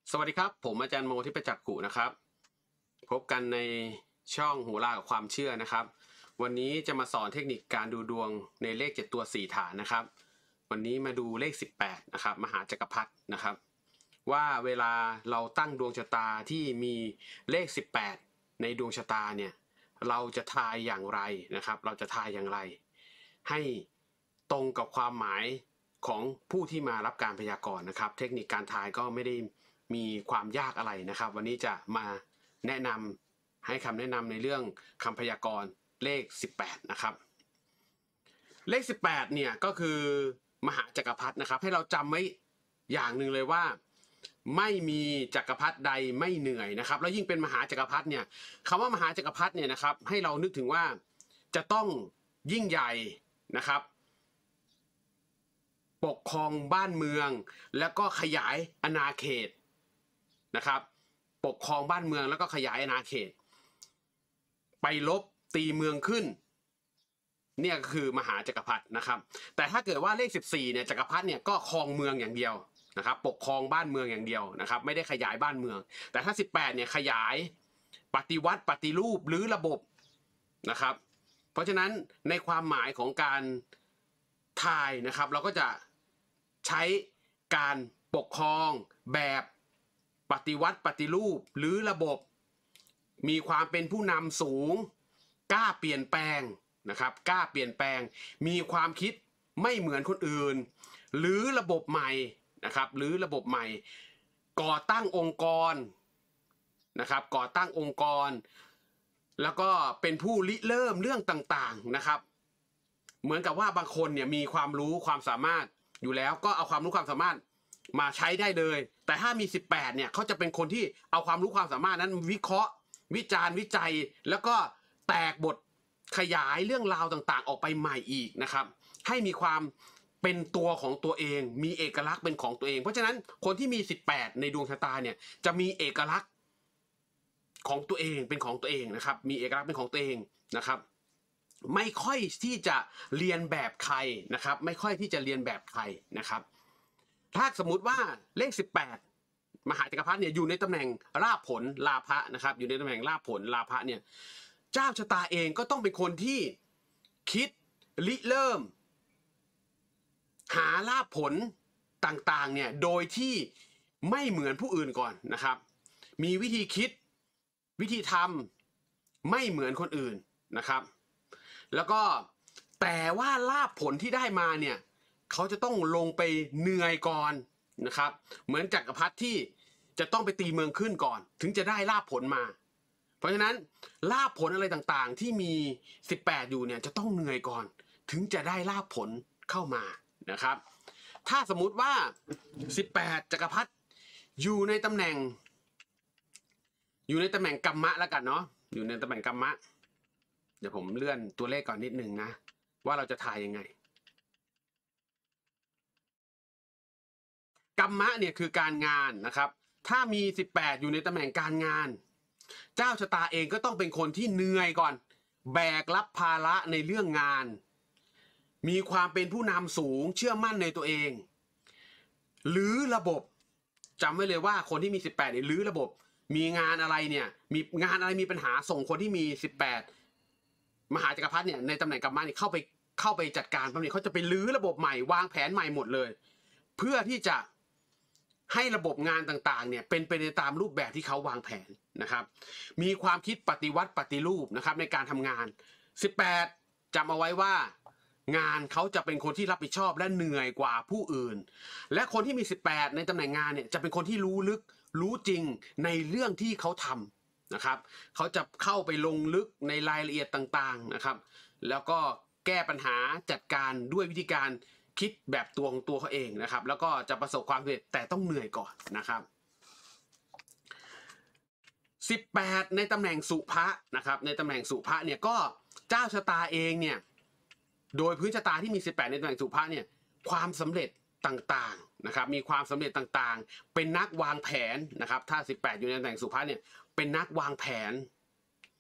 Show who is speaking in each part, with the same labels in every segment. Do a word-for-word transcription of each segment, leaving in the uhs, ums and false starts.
Speaker 1: สวัสดีครับผมอาจารย์โมทิพจักขุนะครับพบกันในช่องโหรากับความเชื่อนะครับวันนี้จะมาสอนเทคนิคการดูดวงในเลขเจ็ดตัวสี่ฐานนะครับวันนี้มาดูเลขสิบแปดนะครับมหาจักรพรรดินะครับว่าเวลาเราตั้งดวงชะตาที่มีเลขสิบแปดในดวงชะตาเนี่ยเราจะทายอย่างไรนะครับเราจะทายอย่างไรให้ตรงกับความหมายของผู้ที่มารับการพยากรณ์นะครับเทคนิคการทายก็ไม่ได้มีความยากอะไรนะครับวันนี้จะมาแนะนำให้คำแนะนำในเรื่องคำพยากรณ์เลขสิบแปดนะครับเลขสิบแปดเนี่ยก็คือมหาจักรพรรดินะครับให้เราจำไว้อย่างหนึ่งเลยว่าไม่มีจักรพรรดิใดไม่เหนื่อยนะครับแล้วยิ่งเป็นมหาจักรพรรดิเนี่ยคำว่ามหาจักรพรรดิเนี่ยนะครับให้เรานึกถึงว่าจะต้องยิ่งใหญ่นะครับปกครองบ้านเมืองแล้วก็ขยายอาณาเขตนะครับปกครองบ้านเมืองแล้วก็ขยายอาณาเขตไปลบตีเมืองขึ้นเนี่ยคือมหาจักรพรรดินะครับแต่ถ้าเกิดว่าเลขสิบสี่เนี่ยจักรพรรดิเนี่ยก็ครองเมืองอย่างเดียวนะครับปกครองบ้านเมืองอย่างเดียวนะครับไม่ได้ขยายบ้านเมืองแต่ถ้าสิบแปดเนี่ยขยายปฏิวัติปฏิรูปหรือระบบนะครับเพราะฉะนั้นในความหมายของการทายนะครับเราก็จะใช้การปกครองแบบปฏิวัติปฏิรูปหรือระบบมีความเป็นผู้นำสูงกล้าเปลี่ยนแปลงนะครับกล้าเปลี่ยนแปลงมีความคิดไม่เหมือนคนอื่นหรือระบบใหม่นะครับหรือระบบใหม่ก่อตั้งองค์กรนะครับก่อตั้งองค์กรแล้วก็เป็นผู้ริเริ่มเรื่องต่างๆนะครับเหมือนกับว่าบางคนเนี่ยมีความรู้ความสามารถอยู่แล้วก็เอาความรู้ความสามารถมาใช้ได้เลยแต่ถ้ามีสิบแปดเนี่ยเขาจะเป็นคนที่เอาความรู้ความสามารถนั้นวิเคราะห์วิจารณ์วิจัยแล้วก็แตกบทขยายเรื่องราวต่างๆออกไปใหม่อีกนะครับให้มีความเป็นตัวของตัวเองมีเอกลักษณ์เป็นของตัวเองเพราะฉะนั้นคนที่มีสิบแปดในดวงชะตาเนี่ยจะมีเอกลักษณ์ของตัวเองเป็นของตัวเองนะครับมีเอกลักษณ์เป็นของตัวเองนะครับไม่ค่อยที่จะเรียนแบบใครนะครับไม่ค่อยที่จะเรียนแบบใครนะครับถ้าสมมุติว่าเลขสิบแปดมหาจักรพรรดิเนี่ยอยู่ในตำแหน่งราภผลลาภะนะครับอยู่ในตำแหน่งราภผลลาภะเนี่ยเจ้าชะตาเองก็ต้องเป็นคนที่คิดริเริ่มหาลาภผลต่างๆเนี่ยโดยที่ไม่เหมือนผู้อื่นก่อนนะครับมีวิธีคิดวิธีทำไม่เหมือนคนอื่นนะครับแล้วก็แต่ว่าลาภผลที่ได้มาเนี่ยเขาจะต้องลงไปเหนื่อยก่อนนะครับเหมือนจักรพรรดิที่จะต้องไปตีเมืองขึ้นก่อนถึงจะได้ลาภผลมาเพราะฉะนั้นลาภผลอะไรต่างๆที่มีสิบแปดอยู่เนี่ยจะต้องเหนื่อยก่อนถึงจะได้ลาภผลเข้ามานะครับถ้าสมมุติว่าสิบแปดจักรพรรดิอยู่ในตำแหน่งอยู่ในตำแหน่งกัมมะแล้วกันเนาะอยู่ในตำแหน่งกัมมะเดี๋ยวผมเลื่อนตัวเลขก่อนนิดนึงนะว่าเราจะทายยังไงกัมมะเนี่ยคือการงานนะครับถ้ามีสิบแปดอยู่ในตำแหน่งการงานเจ้าชะตาเองก็ต้องเป็นคนที่เหนื่อยก่อนแบกรับภาระในเรื่องงานมีความเป็นผู้นำสูงเชื่อมั่นในตัวเองหรือระบบจำไว้เลยว่าคนที่มีสิบแปดเนี่ยหรือระบบมีงานอะไรเนี่ยมีงานอะไรมีปัญหาส่งคนที่มีสิบแปดมหาจักรพรรดิเนี่ยในตำแหน่งกัมมะเนี่ยเข้าไปเข้าไปจัดการตรงนี้เขาจะไปรื้อระบบใหม่วางแผนใหม่หมดเลยเพื่อที่จะให้ระบบงานต่างๆเนี่ยเป็นไปในตามรูปแบบที่เขาวางแผนนะครับมีความคิดปฏิวัติปฏิรูปนะครับในการทำงานสิบแปดจำเอาไว้ว่างานเขาจะเป็นคนที่รับผิดชอบและเหนื่อยกว่าผู้อื่นและคนที่มีสิบแปดในตำแหน่งงานเนี่ยจะเป็นคนที่รู้ลึกรู้จริงในเรื่องที่เขาทำนะครับเขาจะเข้าไปลงลึกในรายละเอียดต่างๆนะครับแล้วก็แก้ปัญหาจัดการด้วยวิธีการคิดแบบตัวของตัวเขาเองนะครับแล้วก็จะประสบความสำเร็จแต่ต้องเหนื่อยก่อนนะครับสิบแปดในตำแหน่งสุภะนะครับในตำแหน่งสุภะเนี่ยก็เจ้าชะตาเองเนี่ยโดยพื้นชะตาที่มีสิบแปดในตำแหน่งสุภะเนี่ยความสำเร็จต่างๆนะครับมีความสำเร็จต่างๆเป็นนักวางแผนนะครับถ้าสิบแปดอยู่ในตำแหน่งสุภะเนี่ยเป็นนักวางแผน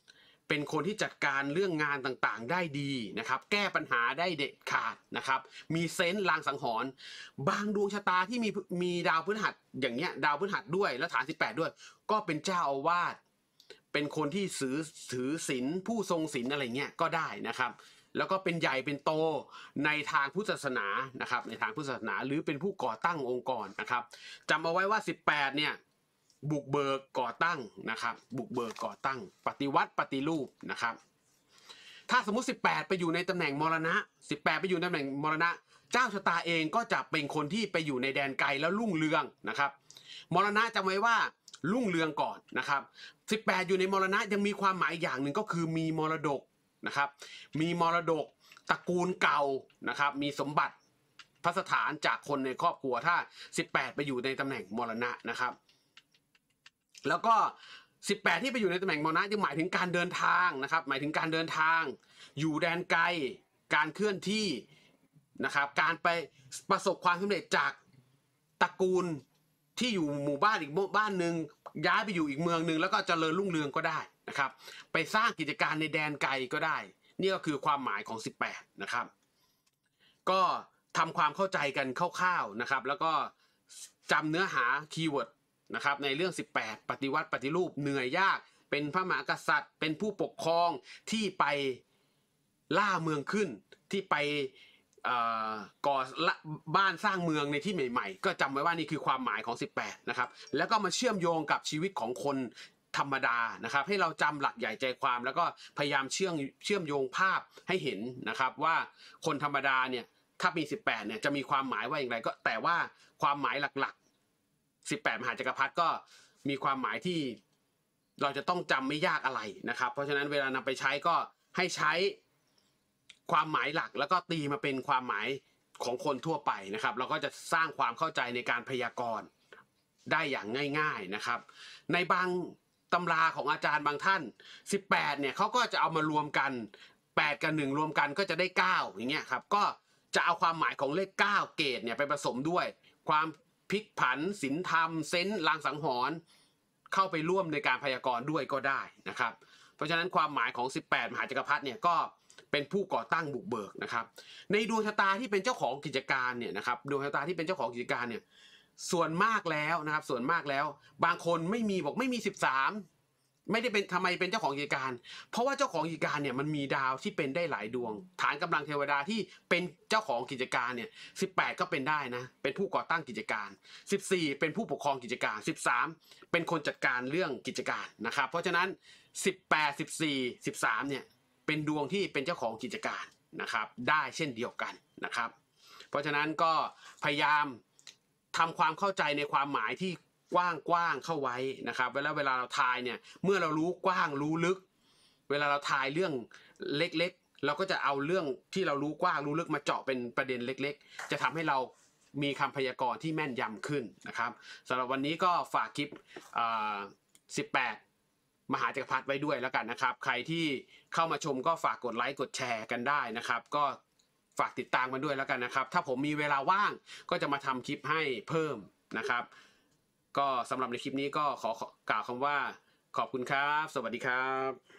Speaker 1: เป็นคนที่จัดการเรื่องงานต่างๆได้ดีนะครับแก้ปัญหาได้เด็ดขาดนะครับมีเซนส์ลางสังหรณ์บางดวงชะตาที่มีมีดาวพฤหัสอย่างเงี้ยดาวพฤหัสด้วยแล้วฐานสิบแปดด้วยก็เป็นเจ้าอาวาสเป็นคนที่ถือถือศีลผู้ทรงศีลอะไรเงี้ยก็ได้นะครับแล้วก็เป็นใหญ่เป็นโตในทางพุทธศาสนานะครับในทางพุทธศาสนาหรือเป็นผู้ก่อตั้งองค์กรนะครับจำเอาไว้ว่าสิบแปดเนี่ยบุกเบิกก่อตั้งนะครับบุกเบิกก่อตั้งปฏิวัติปฏิรูปนะครับถ้าสมมุติสิบแปดไปอยู่ในตำแหน่งมรณะสิบแปดไปอยู่ในตำแหน่งมรณะเจ้าชะตาเองก็จะเป็นคนที่ไปอยู่ในแดนไกลแล้วรุ่งเรืองนะครับมรณะจำไว้ว่ารุ่งเรืองก่อนนะครับสิบแปดอยู่ในมรณะยังมีความหมายอย่างหนึ่งก็คือมีมรดกนะครับมีมรดกตระกูลเก่านะครับมีสมบัติพระสถานจากคนในครอบครัวถ้าสิบแปดไปอยู่ในตำแหน่งมรณะนะครับแล้วก็สิบแปดที่ไปอยู่ในตำแหน่งมรณะยังหมายถึงการเดินทางนะครับหมายถึงการเดินทางอยู่แดนไกลการเคลื่อนที่นะครับการไปประสบความสำเร็จจากตระกูลที่อยู่หมู่บ้านอีกบ้านหนึ่งย้ายไปอยู่อีกเมืองหนึ่งแล้วก็เจริญรุ่งเรืองก็ได้นะครับไปสร้างกิจการในแดนไกลก็ได้นี่ก็คือความหมายของสิบแปดนะครับก็ทำความเข้าใจกันคร่าวๆนะครับแล้วก็จำเนื้อหาคีย์เวิร์ดนะครับในเรื่องสิบแปดปฏิวัติปฏิรูปเหนื่อยยากเป็นพระมหากษัตริย์เป็นผู้ปกครองที่ไปล่าเมืองขึ้นที่ไปก่อบ้านสร้างเมืองในที่ใหม่ๆก็จำไว้ว่านี่คือความหมายของสิบแปดนะครับแล้วก็มาเชื่อมโยงกับชีวิตของคนธรรมดานะครับให้เราจำหลักใหญ่ใจความแล้วก็พยายามเชื่อมเชื่อมโยงภาพให้เห็นนะครับว่าคนธรรมดาเนี่ยถ้ามีสิบแปดเนี่ยจะมีความหมายว่าอย่างไรก็แต่ว่าความหมายหลักๆสิบแปดมหาจักรพรรดิก็มีความหมายที่เราจะต้องจำไม่ยากอะไรนะครับเพราะฉะนั้นเวลานำไปใช้ก็ให้ใช้ความหมายหลักแล้วก็ตีมาเป็นความหมายของคนทั่วไปนะครับเราก็จะสร้างความเข้าใจในการพยากรณ์ได้อย่างง่ายๆนะครับในบางตำราของอาจารย์บางท่านสิบแปดเนี่ยเขาก็จะเอามารวมกันแปดกับหนึ่งรวมกันก็จะได้เก้าอย่างเงี้ยครับก็จะเอาความหมายของเลขเก้าเกตเนี่ยไปผสมด้วยความพลิกผันศีลธรรมเซนส์ลางสังหรณ์เข้าไปร่วมในการพยากรณ์ด้วยก็ได้นะครับเพราะฉะนั้นความหมายของสิบแปดมหาจักรพรรดิเนี่ยก็เป็นผู้ก่อตั้งบุกเบิกนะครับในดวงชะตาที่เป็นเจ้าของกิจการเนี่ยนะครับดวงชะตาที่เป็นเจ้าของกิจการเนี่ยส่วนมากแล้วนะครับส่วนมากแล้วบางคนไม่มีบอกไม่มีสิบสามไม่ได้เป็นทำไมเป็นเจ้าของกิจการเพราะว่าเจ้าของกิจการเนี่ยมันมีดาวที่เป็นได้หลายดวงฐานกำลังเทวดาที่เป็นเจ้าของกิจการเนี่ยสิบแปดก็เป็นได้นะเป็นผู้ก่อตั้งกิจการสิบสี่เป็นผู้ปกครองกิจการสิบสามเป็นคนจัดการเรื่องกิจการนะครับเพราะฉะนั้นสิบแปด สิบสี่ สิบสามเนี่ยเป็นดวงที่เป็นเจ้าของกิจการนะครับได้เช่นเดียวกันนะครับเพราะฉะนั้นก็พยายามทำความเข้าใจในความหมายที่กว้างกว้างเข้าไว้นะครับเวลาเวลาเราทายเนี่ยเมื่อเรารู้กว้างรู้ลึกเวลาเราทายเรื่องเล็กๆเราก็จะเอาเรื่องที่เรารู้กว้างรู้ลึกมาเจาะเป็นประเด็นเล็กๆจะทำให้เรามีคำพยากรณ์ที่แม่นยำขึ้นนะครับสำหรับวันนี้ก็ฝากคลิปสิบแปดมหาจักรพรรดิไว้ด้วยแล้วกันนะครับใครที่เข้ามาชมก็ฝากกดไลค์กดแชร์กันได้นะครับก็ฝากติดตามกันด้วยแล้วกันนะครับถ้าผมมีเวลาว่างก็จะมาทำคลิปให้เพิ่มนะครับก็สำหรับในคลิปนี้ก็ขอกล่าวคำว่าขอบคุณครับสวัสดีครับ